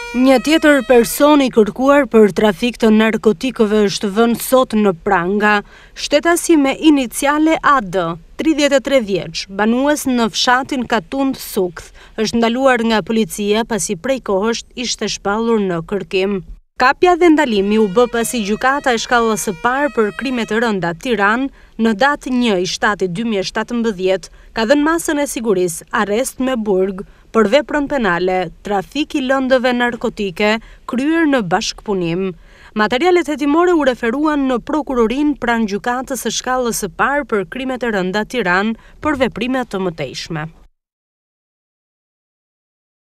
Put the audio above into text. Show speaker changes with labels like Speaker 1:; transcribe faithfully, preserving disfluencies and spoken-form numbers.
Speaker 1: Një tjetër person i kërkuar për trafik të narkotikëve është vënë sot në pranga. Shtetasi me iniciale A D, tridhjetë e tre vjeç, banues në fshatin Katund Sukth, është ndaluar nga policia pasi prej kohësh ishte shpallur në kërkim. Kapja dhe ndalimi u bë pasi gjykata e shkallës së parë për krime të rënda Tiranë në datë një i shtatit dy mijë e shtatëmbëdhjetë ka dhënë masën e sigurisë arrest me burg për veprën penale trafik i lëndëve narkotike kryer në bashkëpunim. Materialet hetimore u referuan në prokurorinë pranë gjykatës së shkallës së parë për krime të rënda Tiranë për veprime të mëtejshme.